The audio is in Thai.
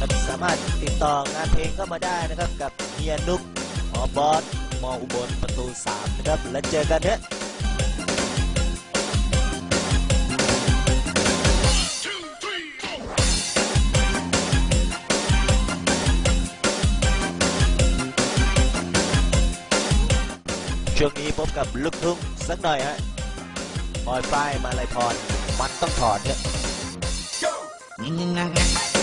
สามารถติดต่องานเพลงก็มาได้นะครับกับเฮียนุกหมอบอสมอุบลประตู3นะครับแล้วเจอกันเนี่ยช่วงนี้พบกับลูกทุ่งสักหน่อยฮะปอยฝ้ายมาลัยพรมันต้องถอนเนี่ย